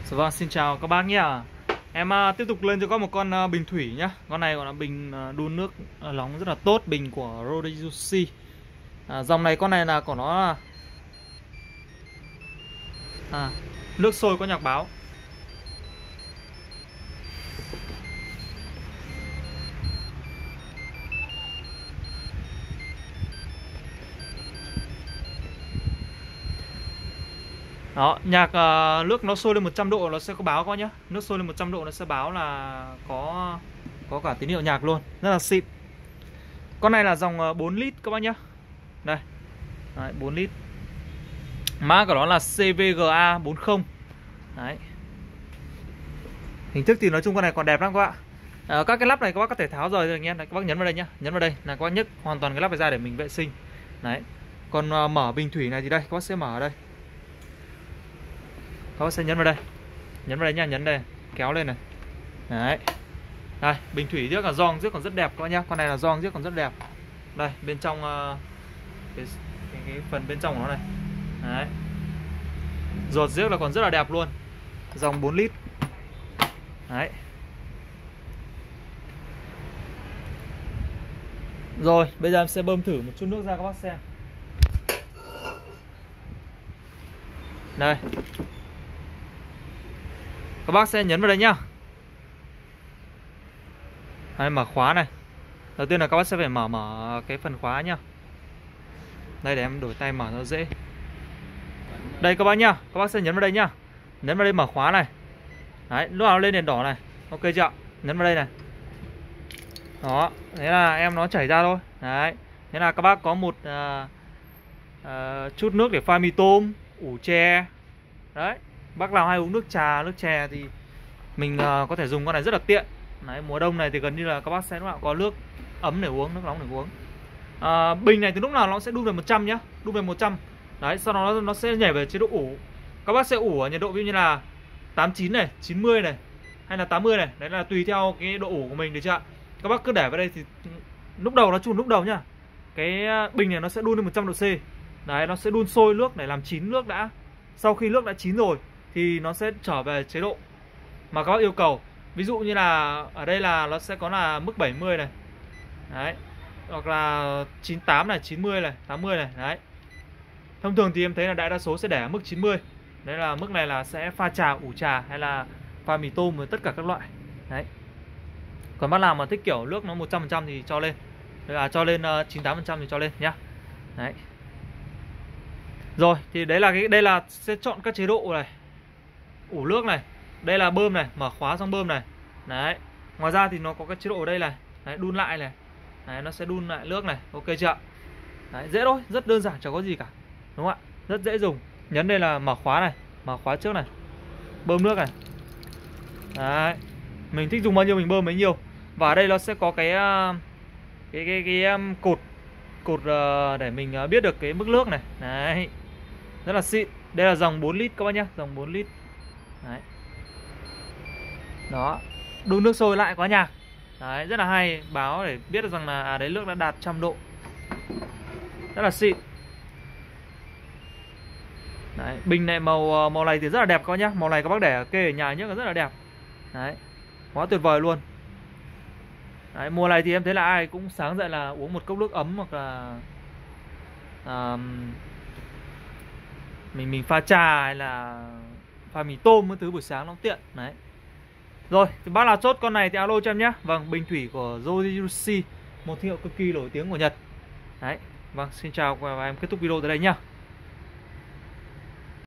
Vâng, xin chào các bác nhé. Em tiếp tục lên cho các một con bình thủy nhá. Con này gọi là bình đun nước nóng rất là tốt, bình của Rodejushi. Dòng này con này là của nó là nước sôi có nhạc báo. Đó, nhạc nước nó sôi lên 100 độ nó sẽ có báo các nhá. Nước sôi lên 100 độ nó sẽ báo là có cả tín hiệu nhạc luôn, rất là xịn. Con này là dòng 4 lít các bác nhá. Đây. Đấy, 4 lít. Mã của nó là CVGA 40. Đấy. Hình thức thì nói chung con này còn đẹp lắm các bạn. Các cái lắp này các bác có thể tháo rời rồi nhé. Các bác nhấn vào đây nhá. Nhấn vào đây là các bác nhấc hoàn toàn cái lắp này ra để mình vệ sinh. Đấy. Còn mở bình thủy này thì đây, các bác sẽ mở ở đây. Các bác sẽ nhấn vào đây. Nhấn vào đây nha, nhấn đây, kéo lên này. Đấy. Đây, bình thủy trước là gioăng trước còn rất đẹp các bác nhá. Con này là gioăng trước còn rất đẹp. Đây, bên trong cái phần bên trong của nó này. Đấy. Ruột rước là còn rất là đẹp luôn. Dòng 4 lít. Đấy. Rồi, bây giờ em sẽ bơm thử một chút nước ra các bác xem. Đây. Các bác sẽ nhấn vào đây nhá. Đây, mở khóa này. Đầu tiên là các bác sẽ phải mở cái phần khóa nhá. Đây, để em đổi tay mở nó dễ. Đây các bác nhá, các bác sẽ nhấn vào đây nhá. Nhấn vào đây mở khóa này. Đấy, lúc nào lên đèn đỏ này. Ok chưa? Nhấn vào đây này. Đó, thế là em nó chảy ra thôi. Đấy, thế là các bác có một chút nước để pha mì tôm, ủ chè. Đấy, bác nào hay uống nước trà, nước chè thì mình có thể dùng con này rất là tiện. Đấy, mùa đông này thì gần như là các bác sẽ lúc nào có nước ấm để uống, nước nóng để uống. Bình này thì lúc nào nó sẽ đun về 100 nhá, đun về 100. Đấy, sau đó nó sẽ nhảy về chế độ ủ. Các bác sẽ ủ ở nhiệt độ ví dụ như là 89 này, 90 này, hay là 80 này. Đấy là tùy theo cái độ ủ của mình được chưa ạ? Các bác cứ để vào đây thì lúc đầu nó chun lúc đầu nhá. Cái bình này nó sẽ đun lên 100 độ C. Đấy, nó sẽ đun sôi nước để làm chín nước đã. Sau khi nước đã chín rồi thì nó sẽ trở về chế độ mà các bác yêu cầu. Ví dụ như là ở đây là nó sẽ có là mức 70 này. Đấy. Hoặc là 98 này, 90 này, 80 này. Đấy. Thông thường thì em thấy là đại đa số sẽ để ở mức 90. Đấy là mức này là sẽ pha trà, ủ trà hay là pha mì tôm với tất cả các loại. Đấy. Còn bác nào mà thích kiểu nước nó 100% thì cho lên. Cho lên 98% thì cho lên nhá. Đấy. Rồi, thì đấy là sẽ chọn các chế độ này. Ủ nước này, đây là bơm này, mở khóa xong bơm này. Đấy. Ngoài ra thì nó có cái chế độ ở đây này. Đấy, đun lại này. Đấy, nó sẽ đun lại nước này, ok chưa? Đấy, dễ thôi, rất đơn giản, chẳng có gì cả. Đúng không ạ? Rất dễ dùng. Nhấn đây là mở khóa này, mở khóa trước này. Bơm nước này. Đấy. Mình thích dùng bao nhiêu mình bơm bấy nhiêu. Và ở đây nó sẽ có cái cột để mình biết được cái mức nước này. Đấy. Rất là xịn. Đây là dòng 4 lít các bác nhá, dòng 4 lít. Đấy. Đó. Đun nước sôi lại có nhạc. Đấy, rất là hay, báo để biết được rằng là đấy nước đã đạt 100 độ. Rất là xịn. Đấy, bình này màu này thì rất là đẹp các bác nhá. Màu này các bác để kê ở nhà nhá, rất là đẹp. Đấy. Quá tuyệt vời luôn. Đấy, mùa này thì em thấy là ai cũng sáng dậy là uống một cốc nước ấm hoặc là mình pha trà hay là pha mì tôm cái thứ buổi sáng nó tiện. Đấy. Rồi, thì bác nào chốt con này thì alo cho em nhé. Vâng, bình thủy của Rodejushi, một thương hiệu cực kỳ nổi tiếng của Nhật. Đấy, vâng, xin chào và em kết thúc video tại đây nhá.